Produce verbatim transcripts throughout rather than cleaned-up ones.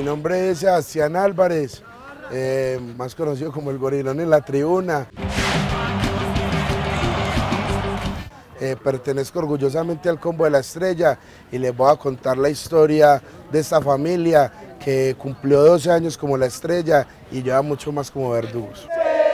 nombre es Sebastián Álvarez, eh, más conocido como el Gorilón en la Tribuna. Eh, pertenezco orgullosamente al Combo de la Estrella y les voy a contar la historia de esta familia que cumplió doce años como la Estrella y lleva mucho más como Verdugos.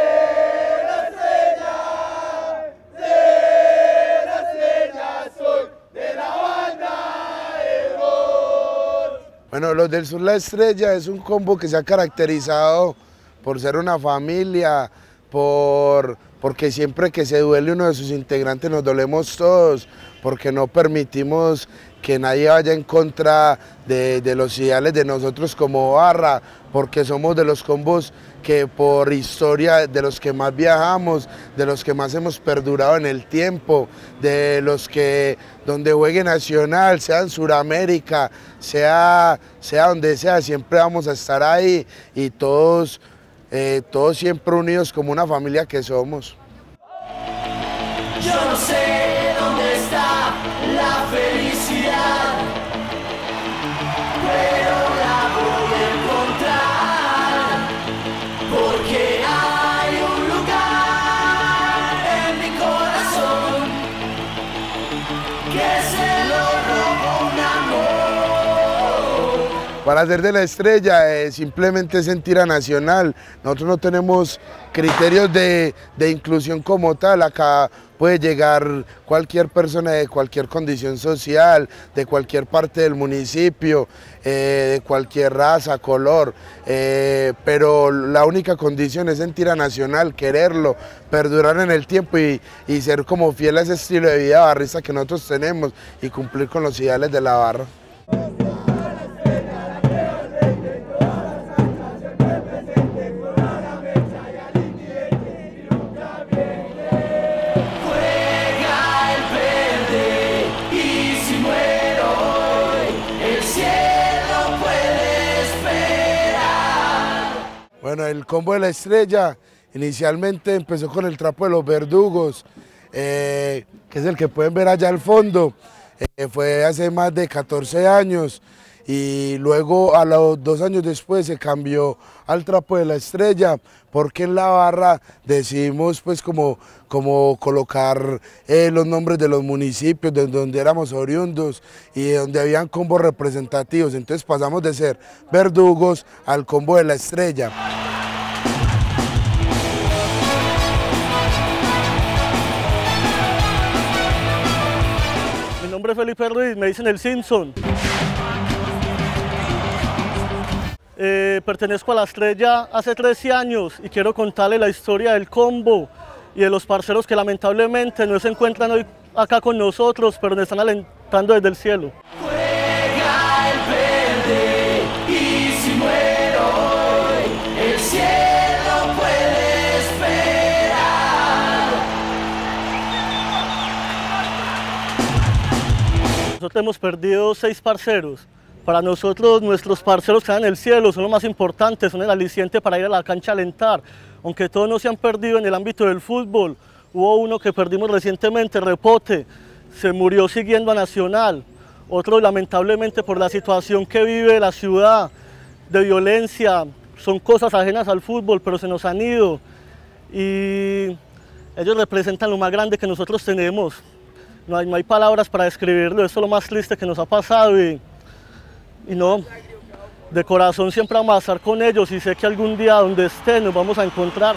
Bueno, los del Sur La Estrella es un combo que se ha caracterizado por ser una familia, por, porque siempre que se duele uno de sus integrantes nos dolemos todos, porque no permitimos que nadie vaya en contra de, de los ideales de nosotros como barra, porque somos de los combos que por historia, de los que más viajamos, de los que más hemos perdurado en el tiempo, de los que donde juegue Nacional, sea en Sudamérica, sea, sea donde sea, siempre vamos a estar ahí y todos, eh, todos siempre unidos como una familia que somos. Yo no sé dónde está la felicidad, pero la voy a encontrar, porque hay un lugar en mi corazón que se lo robó un amor. Para ser de la Estrella eh, simplemente sentir a Nacional. Nosotros no tenemos criterios de, de inclusión como tal. Acá puede llegar cualquier persona de cualquier condición social, de cualquier parte del municipio, eh, de cualquier raza, color, eh, pero la única condición es sentir a Nacional, quererlo, perdurar en el tiempo y, y ser como fiel a ese estilo de vida barrista que nosotros tenemos y cumplir con los ideales de la barra. Bueno, el Combo de la Estrella inicialmente empezó con el trapo de los Verdugos, eh, que es el que pueden ver allá al fondo. Eh, fue hace más de catorce años y luego a los dos años después se cambió al trapo de la Estrella porque en la barra decidimos pues como, como colocar eh, los nombres de los municipios de donde éramos oriundos y de donde habían combos representativos. Entonces pasamos de ser Verdugos al Combo de la Estrella. Mi nombre es Felipe Ruiz, me dicen el Simpson. Eh, pertenezco a la Estrella hace trece años y quiero contarle la historia del combo y de los parceros que lamentablemente no se encuentran hoy acá con nosotros, pero nos están alentando desde el cielo. Juega el verde y si muero hoy, el cielo puede esperar. Nosotros hemos perdido seis parceros. Para nosotros, nuestros parceros que están en el cielo son lo más importante, son el aliciente para ir a la cancha a alentar. Aunque todos no se han perdido en el ámbito del fútbol, hubo uno que perdimos recientemente, Repote, se murió siguiendo a Nacional. Otro, lamentablemente, por la situación que vive la ciudad, de violencia, son cosas ajenas al fútbol, pero se nos han ido. Y ellos representan lo más grande que nosotros tenemos. No hay, no hay palabras para describirlo, esto es lo más triste que nos ha pasado. Y, Y no, de corazón siempre vamos a estar con ellos y sé que algún día donde estén nos vamos a encontrar.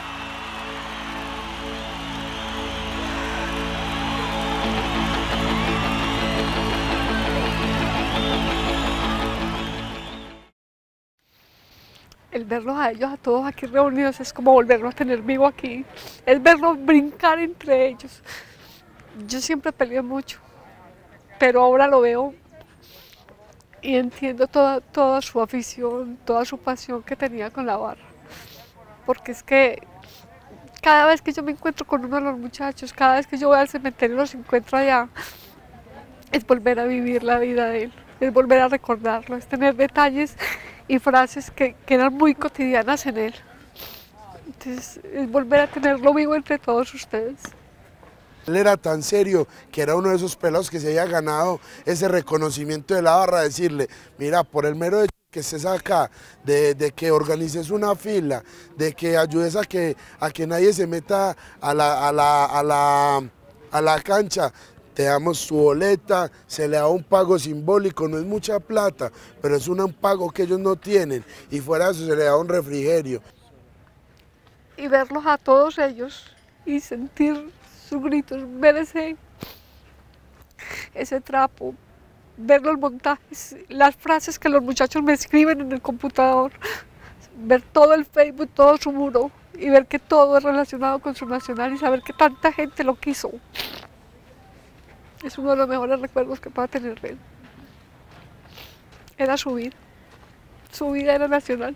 El verlos a ellos, a todos aquí reunidos, es como volverlos a tener vivo aquí, es verlos brincar entre ellos. Yo siempre peleé mucho, pero ahora lo veo y entiendo toda, toda su afición, toda su pasión que tenía con la barra. Porque es que cada vez que yo me encuentro con uno de los muchachos, cada vez que yo voy al cementerio y los encuentro allá, es volver a vivir la vida de él, es volver a recordarlo, es tener detalles y frases que, que eran muy cotidianas en él. Entonces, es volver a tenerlo vivo entre todos ustedes. Él era tan serio que era uno de esos pelados que se había ganado ese reconocimiento de la barra, decirle, mira, por el mero hecho Que estés acá, de, de que organices una fila, de que ayudes a que, a que nadie se meta a la, a la, a la, a la cancha. Te damos tu boleta, se le da un pago simbólico, no es mucha plata, pero es un pago que ellos no tienen, y fuera de eso se le da un refrigerio. Y verlos a todos ellos y sentir sus gritos, ver ese, ese trapo, ver los montajes, las frases que los muchachos me escriben en el computador, ver todo el Facebook, todo su muro, y ver que todo es relacionado con su nacional y saber que tanta gente lo quiso. Es uno de los mejores recuerdos que pueda tener él. Era su vida. Su vida era nacional.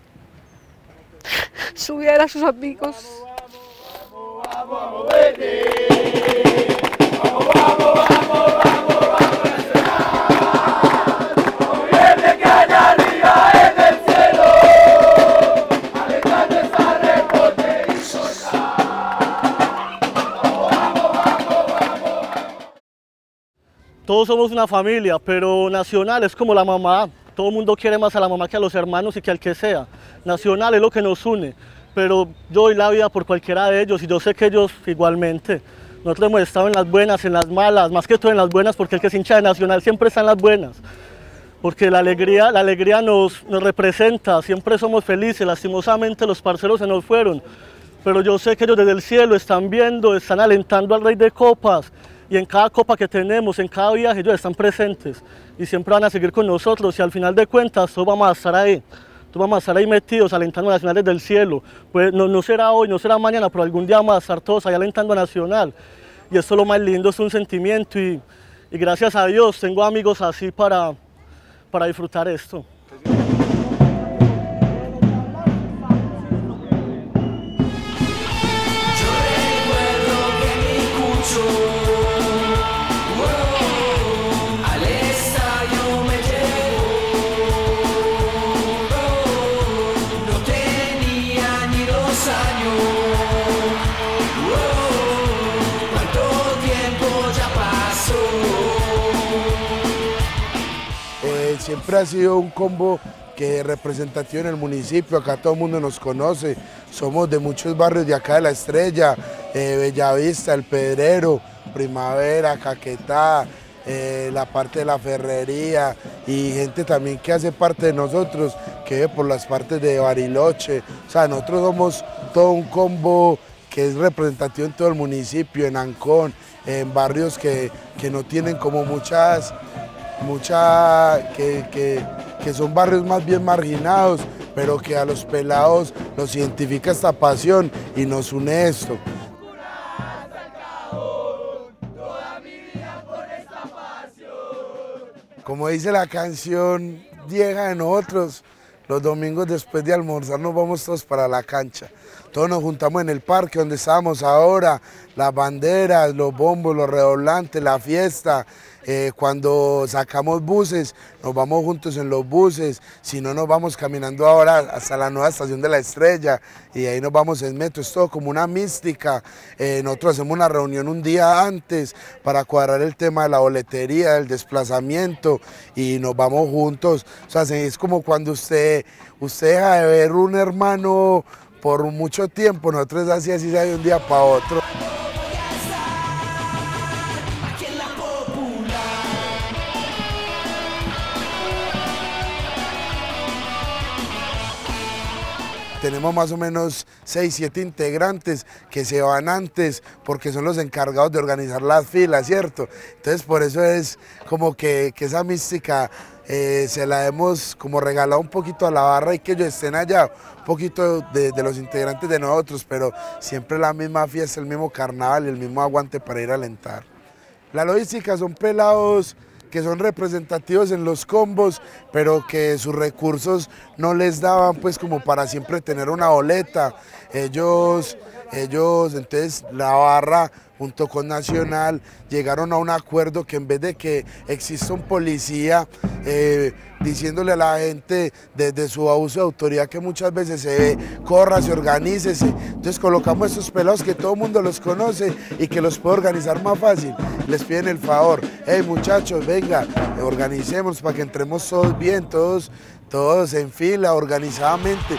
Su vida era sus amigos. Vamos, vamos, vamos, vete. Vamos, vamos, vamos, vamos, vamos, nacional. Vamos, vete que allá arriba es del cielo. Alentando esta reporte y soltar. Vamos, vamos, vamos, vamos. Todos somos una familia, pero Nacional es como la mamá. Todo el mundo quiere más a la mamá que a los hermanos y que al que sea. Nacional es lo que nos une, pero yo doy la vida por cualquiera de ellos y yo sé que ellos igualmente. Nosotros hemos estado en las buenas, en las malas, más que todo en las buenas, porque el que es hincha de Nacional siempre está en las buenas. Porque la alegría, la alegría nos, nos representa, siempre somos felices. Lastimosamente los parceros se nos fueron, pero yo sé que ellos desde el cielo están viendo, están alentando al Rey de Copas. Y en cada copa que tenemos, en cada viaje, ellos están presentes y siempre van a seguir con nosotros, y al final de cuentas todos vamos a estar ahí, todos vamos a estar ahí metidos alentando a Nacional desde el cielo. Pues no, no será hoy, no será mañana, pero algún día vamos a estar todos ahí alentando a Nacional, y eso es lo más lindo, es un sentimiento, y, y gracias a Dios tengo amigos así para, para disfrutar esto. Siempre ha sido un combo que es representativo en el municipio, acá todo el mundo nos conoce, somos de muchos barrios de acá de La Estrella, eh, Bellavista, El Pedrero, Primavera, Caquetá, eh, la parte de la Ferrería, y gente también que hace parte de nosotros, que vive por las partes de Bariloche. O sea, nosotros somos todo un combo que es representativo en todo el municipio, en Ancón, en barrios que, que no tienen como muchas... mucha que, que, que son barrios más bien marginados, pero que a los pelados nos identifica esta pasión y nos une esto. Como dice la canción vieja de nosotros, los domingos después de almorzar nos vamos todos para la cancha. Todos nos juntamos en el parque donde estamos ahora, las banderas, los bombos, los redoblantes, la fiesta. Eh, cuando sacamos buses, nos vamos juntos en los buses, si no nos vamos caminando ahora hasta la nueva estación de La Estrella, y ahí nos vamos en metro, es todo como una mística. Eh, nosotros hacemos una reunión un día antes para cuadrar el tema de la boletería, del desplazamiento, y nos vamos juntos. O sea, es como cuando usted, usted deja de ver un hermano por mucho tiempo, nosotros así, así de un día para otro. Tenemos más o menos seis, siete integrantes que se van antes porque son los encargados de organizar las filas, ¿cierto? Entonces por eso es como que, que esa mística eh, se la hemos como regalado un poquito a la barra y que ellos estén allá, un poquito de, de los integrantes de nosotros, pero siempre la misma fiesta, el mismo carnaval y el mismo aguante para ir a alentar. La logística son pelados que son representativos en los combos, pero que sus recursos no les daban pues como para siempre tener una boleta. Ellos, ellos entonces la barra junto con Nacional llegaron a un acuerdo que en vez de que exista un policía eh, diciéndole a la gente desde su abuso de autoridad que muchas veces se ve, córrase, organícese, entonces colocamos estos pelados que todo el mundo los conoce y que los puede organizar más fácil. Les piden el favor, hey muchachos, venga, organicemos para que entremos todos bien, todos, todos en fila, organizadamente.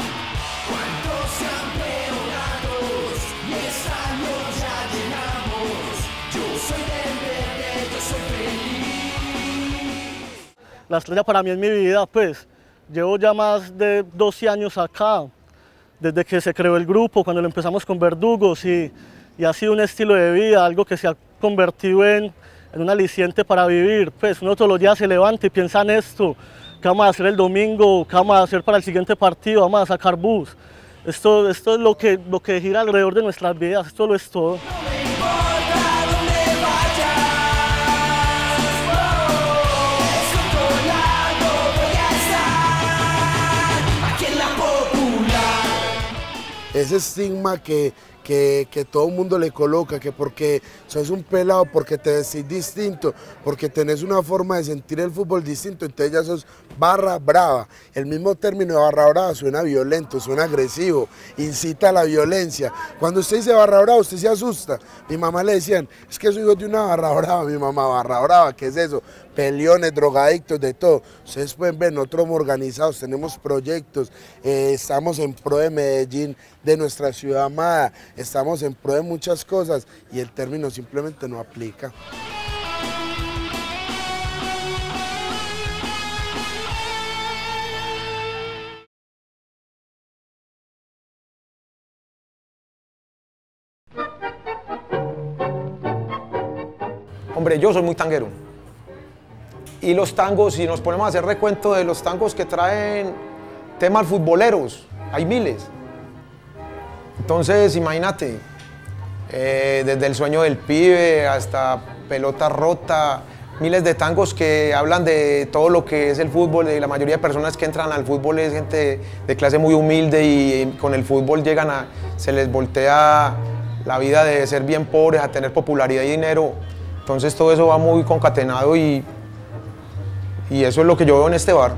La estrella para mí es mi vida, pues. Llevo ya más de doce años acá, desde que se creó el grupo, cuando lo empezamos con Verdugos, y, y ha sido un estilo de vida, algo que se ha convertido en, en un aliciente para vivir. Pues uno todos los días se levanta y piensa en esto, qué vamos a hacer el domingo, qué vamos a hacer para el siguiente partido, vamos a sacar bus. Esto, esto es lo que, lo que gira alrededor de nuestras vidas, esto lo es todo. Ese estigma que, que, que todo el mundo le coloca, que porque sos un pelado, porque te decís distinto, porque tenés una forma de sentir el fútbol distinto, entonces ya sos barra brava. El mismo término de barra brava suena violento, suena agresivo, incita a la violencia. Cuando usted dice barra brava, usted se asusta. Mi mamá le decían, es que soy hijo de una barra brava. Mi mamá, barra brava, ¿qué es eso? Peleones, drogadictos, de todo. Ustedes pueden ver, nosotros somos organizados, tenemos proyectos, eh, estamos en pro de Medellín, de nuestra ciudad amada, estamos en pro de muchas cosas y el término simplemente no aplica. Hombre, yo soy muy tanguero. Y los tangos, si nos ponemos a hacer recuento de los tangos que traen temas futboleros, hay miles. Entonces, imagínate, eh, desde El sueño del pibe hasta Pelota rota, miles de tangos que hablan de todo lo que es el fútbol, y la mayoría de personas que entran al fútbol es gente de clase muy humilde y con el fútbol llegan a, se les voltea la vida de ser bien pobres a tener popularidad y dinero. Entonces todo eso va muy concatenado y, y eso es lo que yo veo en este bar.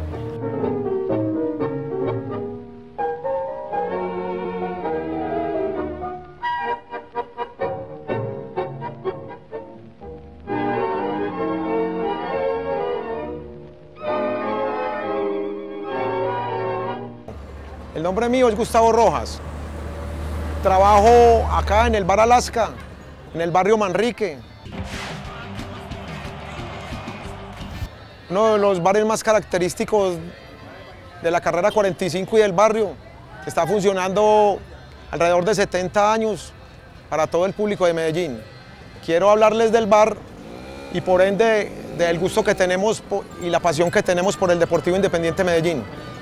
El nombre mío es Gustavo Rojas. Trabajo acá en el Bar Alaska, en el barrio Manrique. Uno de los bares más característicos de la carrera cuarenta y cinco y del barrio, que está funcionando alrededor de setenta años para todo el público de Medellín. Quiero hablarles del bar y por ende del gusto que tenemos y la pasión que tenemos por el Deportivo Independiente Medellín.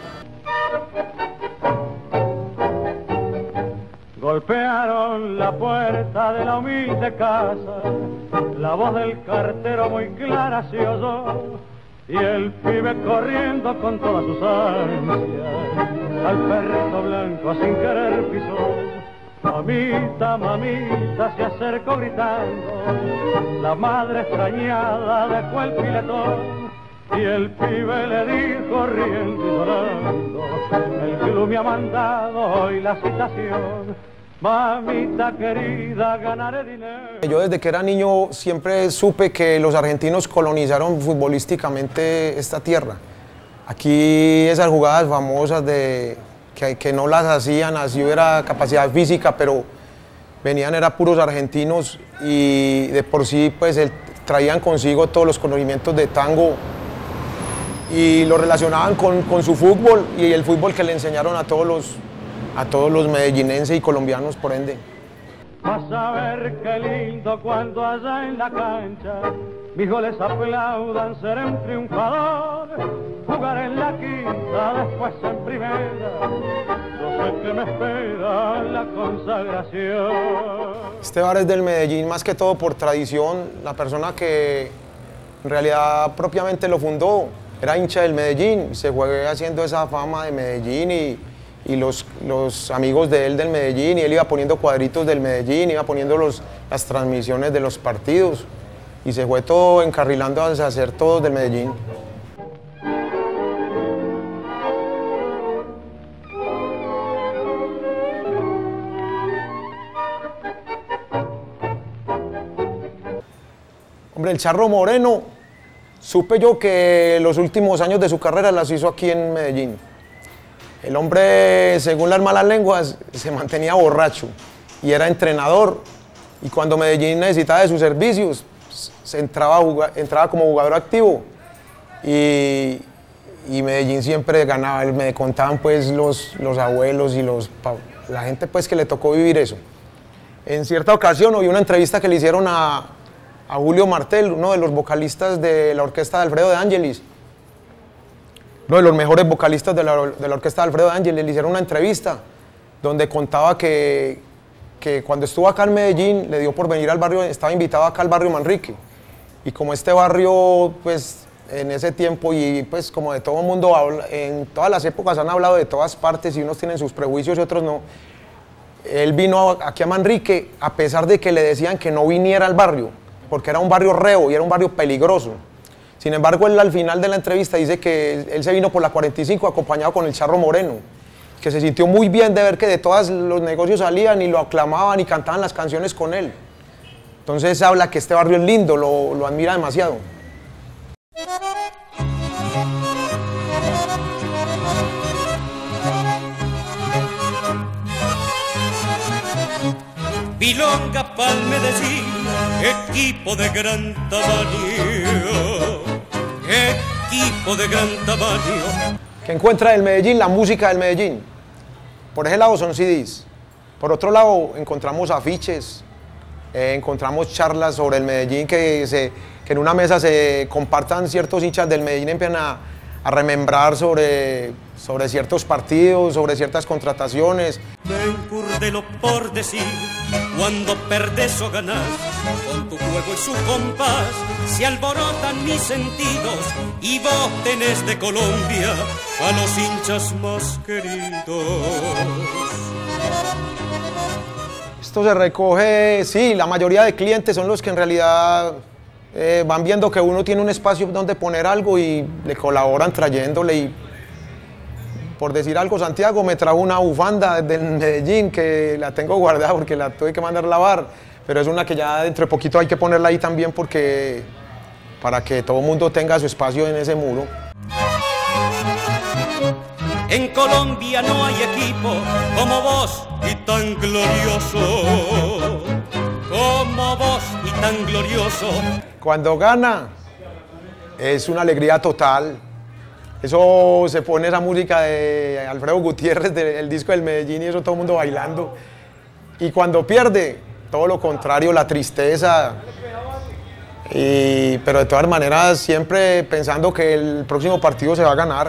Golpearon la puerta de la humilde casa, la voz del cartero muy clara se oyó, y el pibe corriendo con todas sus ansias, al perrito blanco sin querer pisó. Mamita, mamita, se acercó gritando, la madre extrañada dejó el piletón, y el pibe le dijo riendo y llorando, el club me ha mandado hoy la citación. Mamita querida, ganaré dinero. Yo desde que era niño siempre supe que los argentinos colonizaron futbolísticamente esta tierra. Aquí esas jugadas famosas de que, que no las hacían, así hubiera capacidad física, pero venían, eran puros argentinos y de por sí pues el, traían consigo todos los conocimientos de tango y lo relacionaban con, con su fútbol y el fútbol que le enseñaron a todos los a todos los medellinenses y colombianos por ende. Vas a ver qué lindo cuando allá en la cancha mis goles aplaudan, seré un triunfador, jugar en la quinta, después en primera, yo sé que me espera la consagración. Este bar es del Medellín más que todo por tradición. La persona que en realidad propiamente lo fundó era hincha del Medellín, se fue haciendo esa fama de Medellín y y los, los amigos de él del Medellín, y él iba poniendo cuadritos del Medellín, iba poniendo los, las transmisiones de los partidos, y se fue todo encarrilando a hacer todo del Medellín. Hombre, el Charro Moreno Supe yo que los últimos años de su carrera las hizo aquí en Medellín. El hombre, según las malas lenguas, se mantenía borracho y era entrenador. Y cuando Medellín necesitaba de sus servicios, se entraba, a jugar, entraba como jugador activo. Y, y Medellín siempre ganaba. Me contaban pues los, los abuelos y los, la gente pues que le tocó vivir eso. En cierta ocasión oí una entrevista que le hicieron a, a Julio Martel, uno de los vocalistas de la orquesta de Alfredo de Ángelis. Uno de los mejores vocalistas de la, de la orquesta de Alfredo de Ángeles. Le hicieron una entrevista donde contaba que, que cuando estuvo acá en Medellín le dio por venir al barrio, estaba invitado acá al barrio Manrique. Y como este barrio, pues en ese tiempo y pues como de todo el mundo, habla, en todas las épocas han hablado de todas partes y unos tienen sus prejuicios y otros no. Él vino aquí a Manrique a pesar de que le decían que no viniera al barrio, porque era un barrio reo y era un barrio peligroso. Sin embargo, él al final de la entrevista dice que él se vino por la cuarenta y cinco acompañado con el Charro Moreno, que se sintió muy bien de ver que de todos los negocios salían y lo aclamaban y cantaban las canciones con él. Entonces habla que este barrio es lindo, lo, lo admira demasiado. Milonga pa'l Medellín, equipo de gran tamaño, equipo de gran tamaño. ¿Qué encuentra del Medellín? La música del Medellín. Por ese lado son C Ds. Por otro lado encontramos afiches, eh, encontramos charlas sobre el Medellín, que, se, que en una mesa se compartan ciertos hinchas del Medellín, empiezan a, a remembrar sobre, sobre ciertos partidos, sobre ciertas contrataciones. Encúrdelo por decir, cuando perdés o ganás, con tu juego y su compás, se alborotan mis sentidos y vos tenés de Colombia a los hinchas más queridos. Esto se recoge, sí, la mayoría de clientes son los que en realidad eh, van viendo que uno tiene un espacio donde poner algo y le colaboran trayéndole. Y por decir algo, Santiago me trajo una bufanda desde Medellín que la tengo guardada porque la tuve que mandar a lavar, pero es una que ya dentro de poquito hay que ponerla ahí también porque para que todo el mundo tenga su espacio en ese muro. En Colombia no hay equipo como vos y tan glorioso, como vos y tan glorioso. Cuando gana es una alegría total. Eso se pone esa música de Alfredo Gutiérrez del disco del Medellín y eso todo el mundo bailando. Y cuando pierde, todo lo contrario, la tristeza. Y, pero de todas maneras siempre pensando que el próximo partido se va a ganar.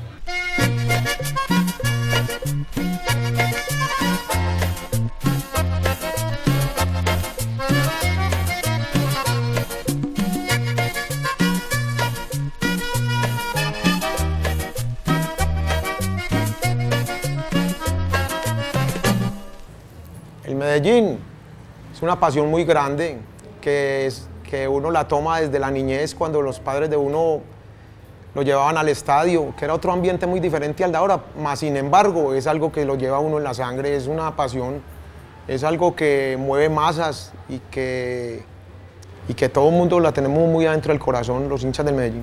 Medellín es una pasión muy grande que, es, que uno la toma desde la niñez cuando los padres de uno lo llevaban al estadio, que era otro ambiente muy diferente al de ahora, más sin embargo es algo que lo lleva uno en la sangre, es una pasión, es algo que mueve masas y que, y que todo el mundo la tenemos muy adentro del corazón, los hinchas del Medellín.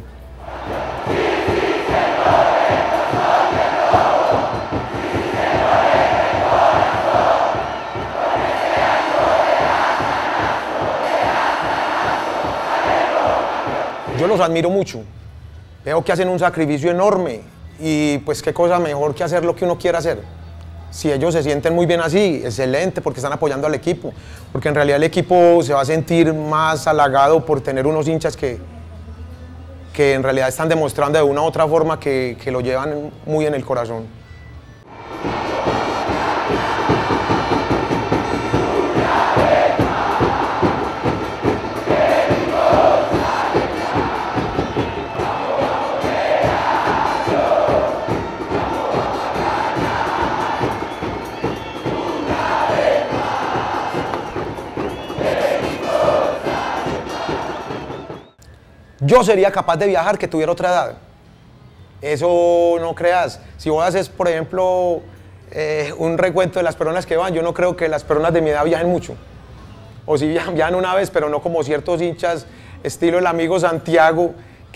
Yo los admiro mucho, veo que hacen un sacrificio enorme y pues qué cosa mejor que hacer lo que uno quiera hacer. Si ellos se sienten muy bien así, excelente, porque están apoyando al equipo, porque en realidad el equipo se va a sentir más halagado por tener unos hinchas que, que en realidad están demostrando de una u otra forma que, que lo llevan muy en el corazón. Yo sería capaz de viajar que tuviera otra edad. Eso no creas. Si vos haces, por ejemplo, eh, un recuento de las personas que van, yo no creo que las personas de mi edad viajen mucho. O si viajan, viajan una vez, pero no como ciertos hinchas, estilo el amigo Santiago,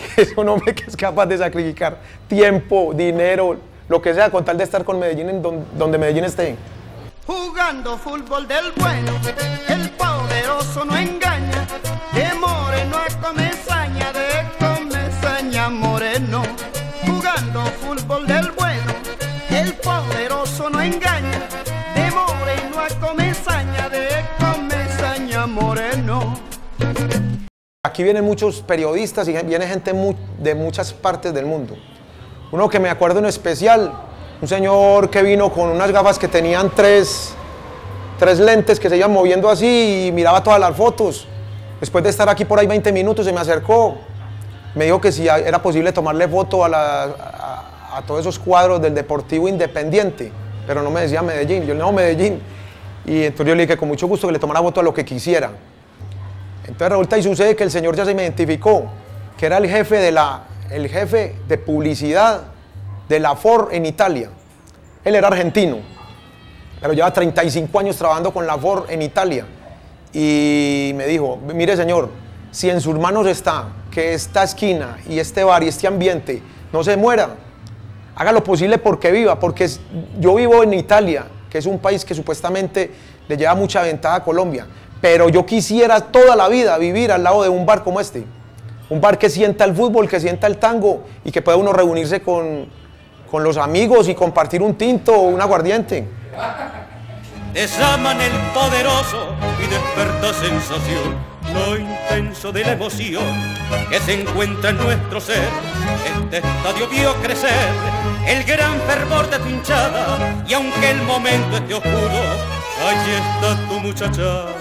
que es un hombre que es capaz de sacrificar tiempo, dinero, lo que sea, con tal de estar con Medellín en don, donde Medellín esté. Jugando fútbol del bueno, el poderoso no engaña, de Moreno a Comesaña, de Comesaña a Moreno. Jugando fútbol del bueno, el poderoso no engaña, de Moreno a Comesaña, de Comesaña a Moreno. Aquí vienen muchos periodistas y viene gente de muchas partes del mundo. Uno que me acuerdo en especial, un señor que vino con unas gafas que tenían tres, tres lentes que se iban moviendo así y miraba todas las fotos. Después de estar aquí por ahí veinte minutos se me acercó, me dijo que si era posible tomarle foto a, la, a, a todos esos cuadros del Deportivo Independiente, pero no me decía Medellín, yo no, Medellín. Y entonces yo le dije que con mucho gusto que le tomara foto a lo que quisiera. Entonces resulta y sucede que el señor ya se me identificó, que era el jefe de, la, el jefe de publicidad de la Ford en Italia. Él era argentino, pero lleva treinta y cinco años trabajando con la Ford en Italia. Y me dijo, mire señor, si en sus manos está que esta esquina y este bar y este ambiente no se muera, haga lo posible porque viva, porque yo vivo en Italia, que es un país que supuestamente le lleva mucha ventaja a Colombia, pero yo quisiera toda la vida vivir al lado de un bar como este, un bar que sienta el fútbol, que sienta el tango y que pueda uno reunirse con, con los amigos y compartir un tinto o un aguardiente. Desaman el poderoso y desperta sensación, lo intenso de la emoción que se encuentra en nuestro ser. Este estadio vio crecer el gran fervor de tu hinchada, y aunque el momento esté oscuro, allí está tu muchachada.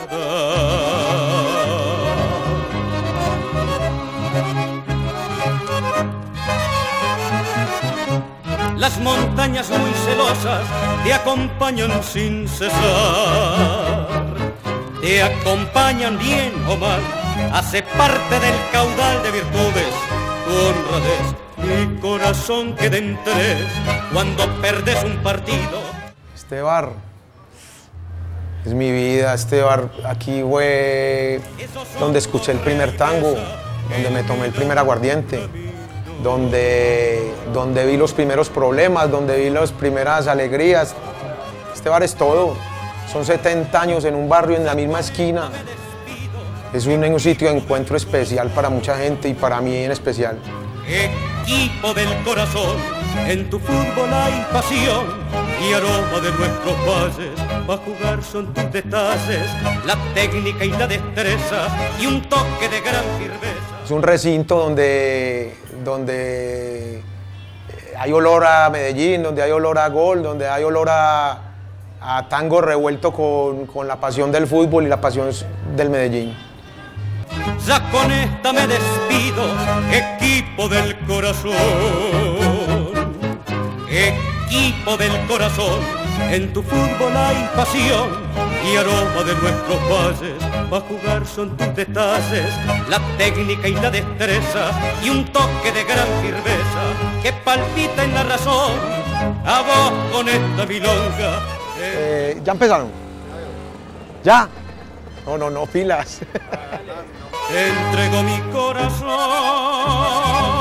Las montañas muy celosas te acompañan sin cesar, te acompañan bien o mal, hace parte del caudal de virtudes tu honradez. Mi corazón queda en tres cuando perdes un partido. Este bar es mi vida, este bar aquí fue donde escuché el primer tango, donde me tomé el primer aguardiente, donde, donde vi los primeros problemas, donde vi las primeras alegrías. Este bar es todo, son setenta años en un barrio en la misma esquina. Es un, un sitio de encuentro especial para mucha gente y para mí en especial. Equipo del corazón, en tu fútbol hay pasión y aroma de nuestros valles. Pa' jugar son tus detalles, la técnica y la destreza y un toque de gran firmeza. Es un recinto donde, donde hay olor a Medellín, donde hay olor a gol, donde hay olor a, a tango revuelto con, con la pasión del fútbol y la pasión del Medellín. Ya con esta me despido, equipo del corazón, equipo del corazón, en tu fútbol hay pasión y aroma de nuestros valles. Pa' jugar son tus detalles, la técnica y la destreza y un toque de gran firmeza que palpita en la razón. A vos con esta milonga. Eh, ¿Ya empezaron? ¿Ya? No, no, no, pilas. Te entrego mi corazón.